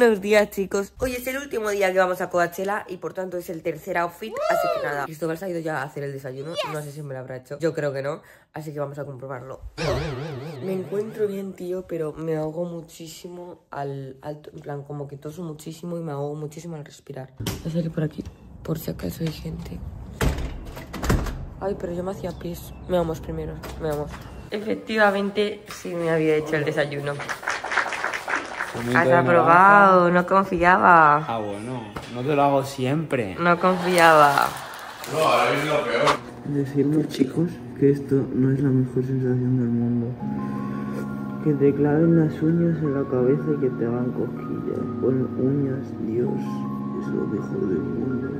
Buenos días, chicos. Hoy es el último día que vamos a Coachella y por tanto es el tercer outfit, así que nada. Cristóbal se ha ido ya a hacer el desayuno. No sé si me lo habrá hecho. Yo creo que no, así que vamos a comprobarlo. Me encuentro bien, tío, pero me ahogo muchísimo en plan, como que toso muchísimo y me ahogo muchísimo al respirar. Voy a salir por aquí, por si acaso hay gente. Ay, pero yo me hacía pis. Me vamos primero, me vamos. Efectivamente, sí me había hecho el desayuno. Has aprobado, no confiaba. Ah, bueno, no te lo hago siempre. No confiaba. No, ahora es lo peor. Decirnos, chicos, que esto no es la mejor sensación del mundo. Que te claven las uñas en la cabeza y que te hagan cosquillas. Con uñas, Dios, es lo mejor del mundo.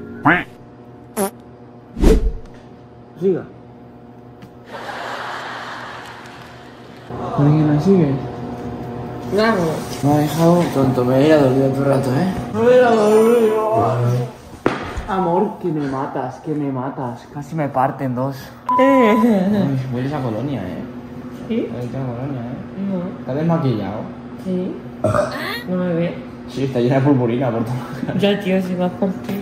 Siga. ¿Por qué la sigues? Claro. Me ha dejado tonto, me voy a dormir todo el rato, ¿eh? Me voy a dormir. Amor, que me matas. Casi me parten dos. Uy, hueles a colonia, ¿eh? ¿Sí? Hueles a colonia, ¿eh? No. ¿Estás desmaquillado? Sí. No me ve. Sí, está llena de purpurina por todo. Ya, tío, se va a partir.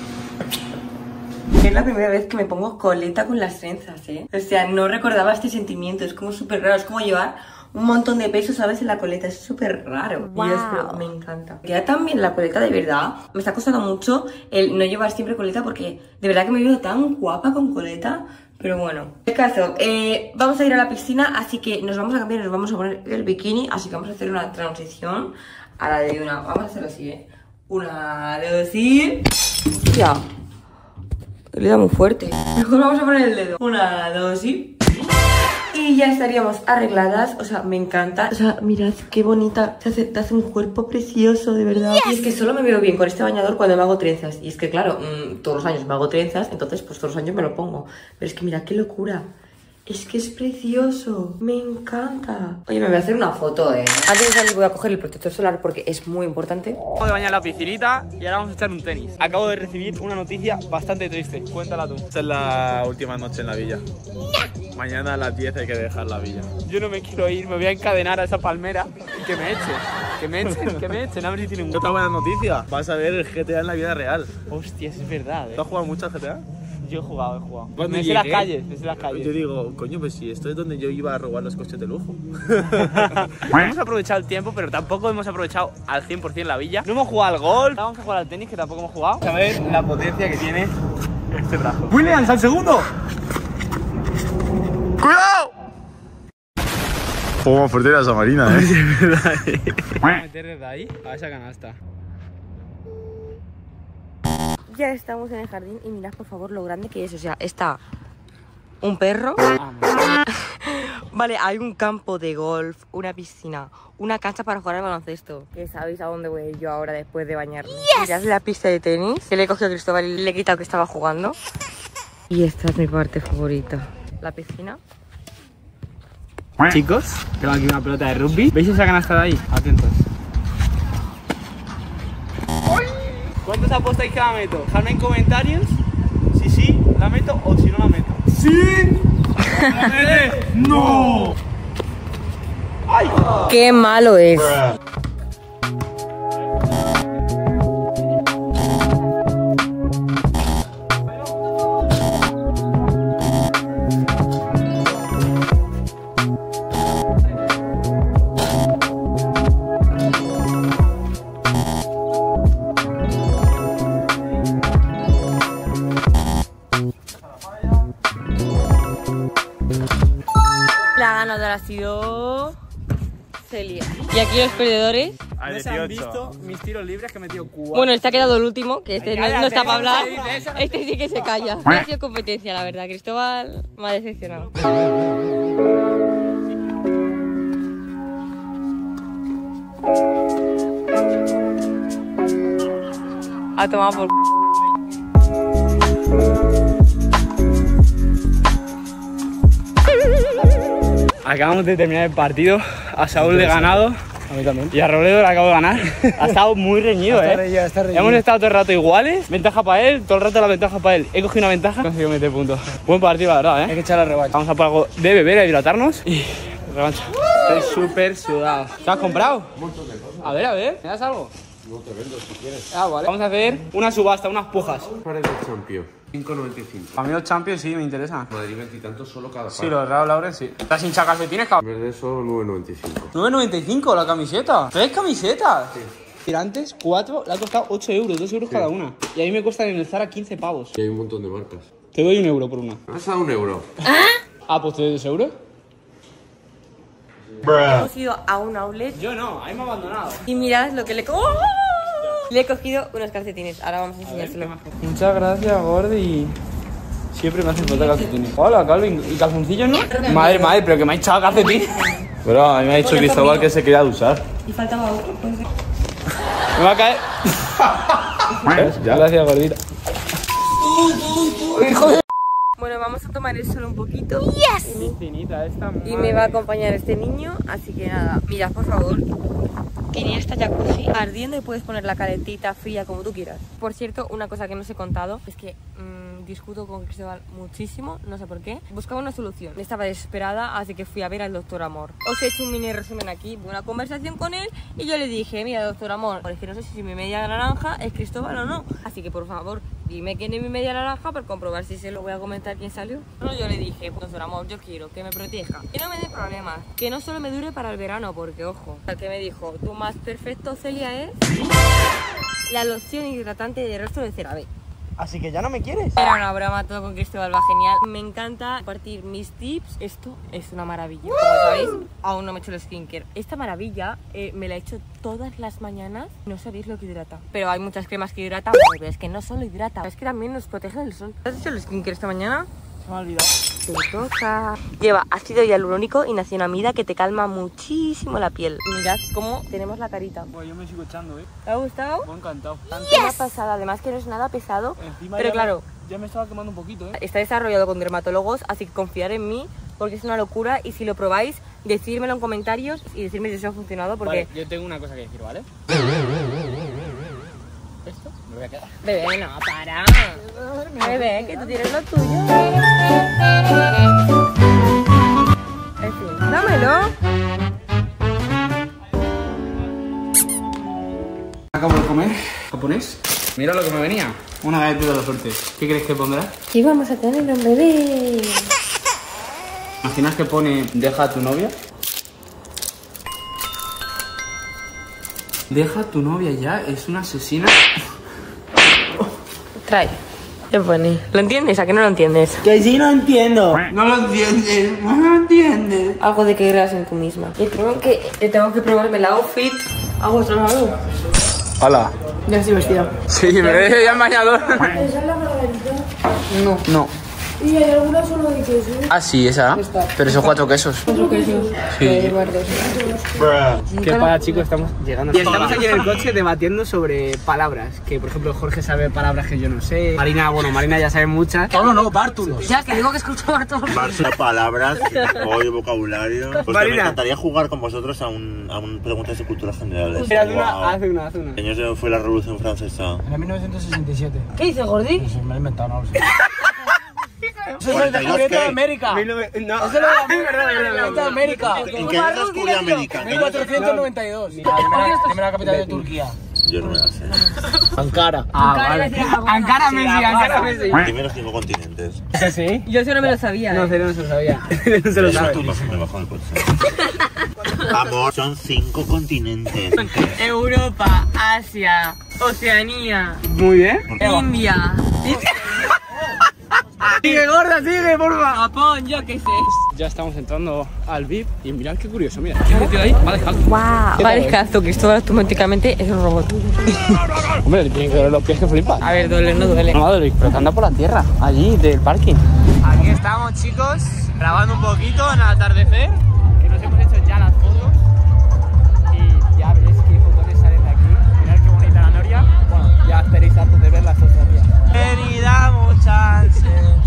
Es la primera vez que me pongo coleta con las trenzas, ¿eh? O sea, no recordaba este sentimiento. Es como súper raro. Es como llevar un montón de peso, ¿sabes? En la coleta. Es súper raro. Wow. Dios, pero me encanta. Queda tan bien la coleta, de verdad. Me está costando mucho el no llevar siempre coleta porque de verdad que me veo tan guapa con coleta. Pero bueno, en el caso, vamos a ir a la piscina, así que nos vamos a cambiar, nos vamos a poner el bikini. Así que vamos a hacer una transición a la de una. Vamos a hacerlo así, ¿eh? 1, 2 y... ¡Hostia! Le da muy fuerte. Mejor vamos a poner el dedo. 1, 2 y... Y ya estaríamos arregladas. O sea, me encanta. O sea, mirad qué bonita. Te hace un cuerpo precioso, de verdad. Y es que solo me veo bien con este bañador cuando me hago trenzas. Y es que claro, todos los años me hago trenzas. Entonces pues todos los años me lo pongo. Pero es que mirad qué locura. Es que es precioso. Me encanta. Oye, me voy a hacer una foto, Antes de salir voy a coger el protector solar porque es muy importante. Acabo de bañar la piscinita y ahora vamos a echar un tenis. Acabo de recibir una noticia bastante triste. Cuéntala tú. Esta es la última noche en la villa. Mañana a las 10 hay que dejar la villa. Yo no me quiero ir, me voy a encadenar a esa palmera y que me echen. Que me echen. A ver si tienen un... Otra buena noticia. Vas a ver el GTA en la vida real. Hostia, es verdad, ¿Tú has jugado mucho al GTA? Yo he jugado. Cuando Me sé las calles, me sé las calles. Yo digo, coño, pues si esto es donde yo iba a robar los coches de lujo. Hemos aprovechado el tiempo, pero tampoco hemos aprovechado al 100% la villa. No hemos jugado al golf, vamos a jugar al tenis, que tampoco hemos jugado. A ver la potencia que tiene este brazo. ¡Williams, al segundo! ¡Cuidado! Como fuerte la Samarina, Vamos a meter desde ahí a esa canasta. Ya estamos en el jardín y mirad por favor lo grande que es. O sea, está un perro. Vale, hay un campo de golf, una piscina, una cancha para jugar al baloncesto. Que sabéis a dónde voy yo ahora después de bañarme. Mirad la pista de tenis que le he cogido a Cristóbal y le he quitado que estaba jugando. Y esta es mi parte favorita. La piscina. Chicos, tengo aquí una pelota de rugby. ¿Veis esa canasta de ahí? Atentos. ¿Cuántos apostáis que la meto? Dejadme en comentarios si sí la meto o si no la meto. ¡Sí! ¡La mete! ¡No! ¡Ay! ¡Qué malo es! La ganadora ha sido Celia. Y aquí los perdedores. No se han visto mis tiros libres que he metido 4. Bueno, este ha quedado el último, que este no Cállate, está para hablar. no se dice eso. Este sí que se calla. No ha sido competencia, la verdad. Cristóbal me ha decepcionado. A tomar por... Acabamos de terminar el partido. A Saúl le he ganado. A mí también. Y a Robledo le acabo de ganar. Ha estado muy reñido, Está reñido. Hemos estado todo el rato iguales. Ventaja para él, todo el rato la ventaja para él. He cogido una ventaja, he conseguido meter puntos. Buen partido, la verdad, Hay que echar la revancha. Vamos a por algo de beber, a hidratarnos y revancha. Estoy súper sudado. ¿Te has comprado? A ver, ¿me das algo? No te vendo si quieres. Ah, vale. Vamos a hacer una subasta, unas pujas. Para el Champion. 5,95. A mí los Champions sí me interesan. Madrid 20 y tantos solo cada par. Sí, los Ralph Lauren sí. ¿Estás hincha calcetines, cabrón? Verde solo 9,95. 9,95 la camiseta. ¿3 camisetas? Sí. Tirantes, 4, le ha costado 8 euros, 2 euros cada una. Y a mí me cuestan en el Zara 15 pavos. Y hay un montón de marcas. Te doy 1 euro por una. ¿Has dado 1 euro? Ah, pues te doy 2 euros. Hemos ido a un outlet Yo no, ahí me ha abandonado. y mirad lo que le... ¡Oh! Le he cogido unos calcetines. Ahora vamos a enseñárselo. Muchas gracias, Gordy. Siempre me hacen falta calcetines. Hola, Calvin. ¿Y calzoncillos no? Madre, pero que me ha echado calcetines. Pero a mí me ha dicho Cristóbal que se quería usar. Y faltaba otro. Puede ser. Me va a caer. Ya. Gracias, gordita. Hijo de... Bueno, vamos a tomar el sol un poquito. Mi finita esta. Y me va a acompañar este niño, así que nada, mirad por favor. Tenía esta jacuzzi ardiendo y puedes ponerla calentita, fría, como tú quieras. Por cierto, una cosa que no os he contado es que discuto con Cristóbal muchísimo, no sé por qué. Buscaba una solución, estaba desesperada, así que fui a ver al doctor Amor. Os he hecho un mini resumen aquí de una conversación con él y yo le dije, mira doctor Amor, es que no sé si mi media naranja es Cristóbal o no, así que por favor dime quién es mi media naranja para comprobar si se lo voy a comentar quién salió. No, yo le dije, doctor Amor, yo quiero que me proteja, que no me dé problemas, que no solo me dure para el verano, porque ojo, el que me dijo, tu más perfecto, Celia, es la loción hidratante de rostro de CeraVe. Así que ya no me quieres. Era una broma, todo con Cristóbal va genial. Me encanta compartir mis tips. Esto es una maravilla. Como sabéis, aún no me he hecho el skincare. Esta maravilla me la he hecho todas las mañanas. No sabéis lo que hidrata. Pero hay muchas cremas que hidratan, pero es que no solo hidrata, es que también nos protege del sol. ¿Has hecho el skincare esta mañana? Se me ha olvidado. Te toca. Lleva ácido hialurónico y niacinamida que te calma muchísimo la piel. Mirad cómo tenemos la carita. Pues yo me sigo echando, ¿eh? ¿Te ha gustado? Me ha encantado. Una pasada, además que no es nada pesado. Encima Pero ya claro, ya me estaba quemando un poquito, ¿eh? está desarrollado con dermatólogos, así que confiar en mí porque es una locura. Y si lo probáis, decírmelo en comentarios y decirme si os ha funcionado porque... Vale, yo tengo una cosa que decir, ¿vale? ¿Esto? Me voy a quedar. Bebé, no, para. Bebé, que tú tienes lo tuyo. En fin, dámelo. Acabo de comer japonés. Mira lo que me venía. Una galletita de la suerte. ¿Qué crees que pondrá? Y vamos a tener un bebé. ¿Imaginas que pone deja a tu novia? Deja a tu novia ya, es una asesina. Trae. ¿Qué pone? ¿Lo entiendes? ¿A qué no lo entiendes? Que sí, no entiendo. No lo entiendes, no lo entiendes. Algo de que creas en tú misma. Y tengo que probarme el outfit. ¿A vuestro lado? Hola. Ya estoy vestida. Sí, me dejé ya el bañador. ¿Esa es la margarita? No. No. Y hay alguna solo de queso. Ah, sí, esa. Pero son 4 quesos. ¿Otro queso? Sí. ¿Qué pasa, chicos? Estamos llegando. Y estamos aquí en el coche debatiendo sobre palabras. Que, por ejemplo, Jorge sabe palabras que yo no sé. Marina ya sabe muchas. Pablo no, Bártulos. Ya, que digo que escucho Bartolo. Varias palabras, hoy vocabulario. Pues Marina. me encantaría jugar con vosotros a un preguntas de cultura generales. Mira, Wow. haz una. ¿Qué año fue la Revolución Francesa? En 1967. ¿Qué dice Gordi? Pues me lo he inventado, no lo sé. Eso es el descubrimiento de América. No, Eso es lo de América. ¿En qué año descubrió América? 1492. Primera capital de Turquía. Yo no me la sé. Ankara. Vale. Ankara Messi. Primeros 5 continentes. ¿Sí? Yo eso no me lo sabía. No, no se lo sabía. No se lo sabe. Me bajo el coche. Amor, son 5 continentes. Europa, Asia, Oceanía, Muy bien. India. Sigue, gorda, sigue, porfa. Japón, yo qué sé. Ya estamos entrando al VIP y mirad qué curioso, mira. ¿Qué metido ahí? Va descalzo. Wow. Va descalzo, Cristóbal automáticamente es un robot. Hombre, le tienen que ver los pies que flipas. A ver, duele, no duele. No, Madrid, pero que anda por la tierra, allí, del parking. Aquí estamos, chicos, grabando un poquito en el atardecer. Que nos hemos hecho ya las fotos. Y ya veréis qué fotos salen de aquí. Mirad qué bonita la noria. Bueno, ya estaréis hartos de ver las fotos aquí. Damos chance,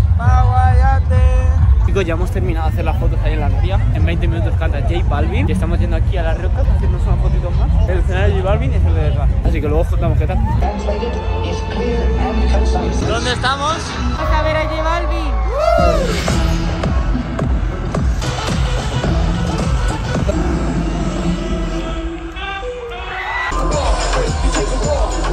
chicos, ya hemos terminado de hacer las fotos ahí en la noria. En 20 minutos canta J Balvin. Y estamos yendo aquí a las rocas a hacernos unas fotitos más. El escenario de J Balvin es el de detrás. Así que luego contamos qué tal. ¿Dónde estamos? Vamos a ver a J Balvin.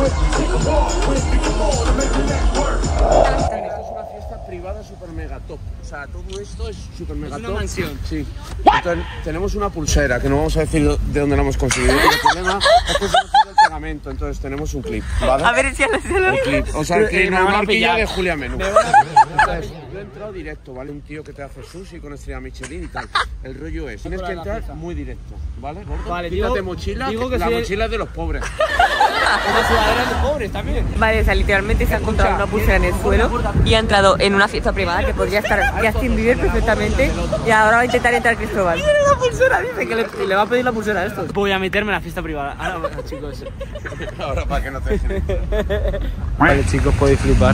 Esto es una fiesta privada super mega top. O sea, todo esto es super mega top. Es una mansión. Sí. Entonces, tenemos una pulsera que no vamos a decir de dónde la hemos conseguido. El problema es que se nos queda el pegamento. Entonces, tenemos un clip, ¿vale? A ver si el clip. O sea, el clip, una marquilla de Julia Menú. Entonces, yo he entrado directo, ¿vale? Un tío que te hace sushi con estrella Michelin y tal. El rollo es, tienes que entrar muy directo, ¿vale? Gordo, Vale, quítate mochila, digo que la soy mochila es de los pobres. Esa sudadera es de pobres también. Vale, o sea, literalmente se ha encontrado una pulsera en el suelo y ha entrado en una fiesta privada que podría estar Justin Bieber perfectamente y ahora va a intentar entrar Cristóbal. Tiene la pulsera, dice que le va a pedir la pulsera a esto. Voy a meterme en la fiesta privada. Ahora, bueno, chicos. Ahora para que no te dejen. Vale, chicos, podéis flipar.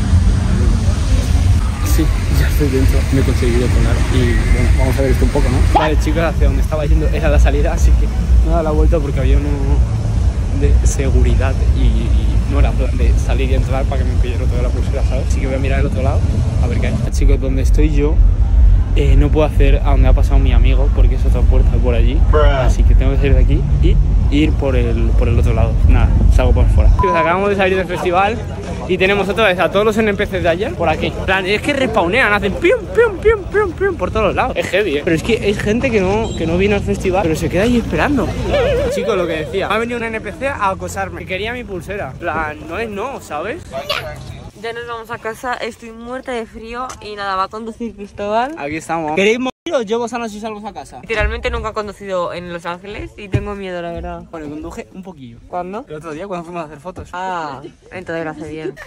Sí, ya estoy dentro, me he conseguido colar y bueno, vamos a ver esto un poco, ¿no? Vale, chicos, hacia donde estaba yendo era la salida, así que me he dado la vuelta porque había uno de seguridad y no era plan de salir y entrar para que me pillara toda la pulsera, ¿sabes? Así que voy a mirar el otro lado a ver qué hay. Chicos, donde estoy yo no puedo hacer a donde ha pasado mi amigo porque es otra puerta por allí, así que tengo que salir de aquí y ir por el otro lado. Nada, salgo por fuera. Chicos, acabamos de salir del festival y tenemos otra vez a todos los NPCs de ayer por aquí. Plan, es que respawnean, hacen pium, pium, pium, pium, pium por todos los lados. Es heavy, ¿eh? Pero es que es gente que no vino al festival, pero se queda ahí esperando. Chicos, lo que decía, ha venido un NPC a acosarme, que quería mi pulsera. Plan, no es no, ¿sabes? Ya nos vamos a casa, estoy muerta de frío y nada, va a conducir Cristóbal. Aquí estamos. ¿Queréis morir o llevo sanos y salvos a casa? Literalmente nunca he conducido en Los Ángeles y tengo miedo, la verdad. Bueno, conduje un poquillo. ¿Cuándo? El otro día cuando fuimos a hacer fotos. Ah, entonces lo hace bien.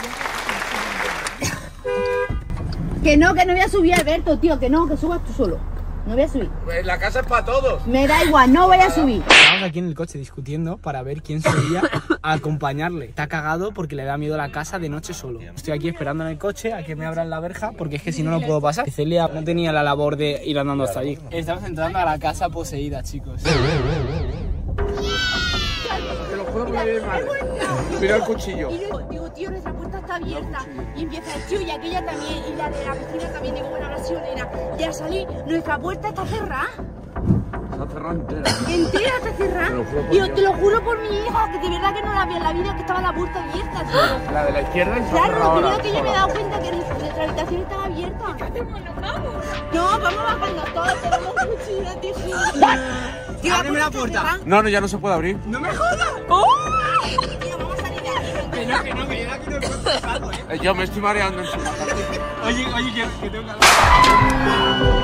Que no voy a subir, Alberto, tío, que subas tú solo. No voy a subir. Pues la casa es para todos. Me da igual, no voy a subir. Estamos aquí en el coche discutiendo para ver quién subía a acompañarle. Está cagado porque le da miedo a la casa de noche solo. Estoy aquí esperando en el coche a que me abran la verja porque es que si no, no puedo pasar. Celia no tenía la labor de ir andando hasta allí. Estamos entrando a la casa poseída, chicos. Te lo juro que me viene mal. Mira el cuchillo. Y digo, tío, nuestra puerta está abierta. Y empieza el tío y aquella también. Y la de la vecina también. Digo, bueno, ahora sí, Olena. Ya salí, nuestra puerta está cerrada. Está cerrada entera. Entera está cerrada. Te lo juro por mi hija, que de verdad que no la vi en la vida, que estaba la puerta abierta, tío. La de la izquierda y Claro, creo que yo me he dado cuenta que nuestra habitación estaba abierta. ¿Qué hacemos? ¿Nos vamos? No, vamos bajando todos, tenemos cuchillo, tío. ¡Ábreme la puerta! No, ya no se puede abrir. ¡No me jodas! Tío, vamos a salir de aquí. Que no, que yo de aquí no encuentro algo, Yo me estoy mareando encima. Oye, que tengo que hablar.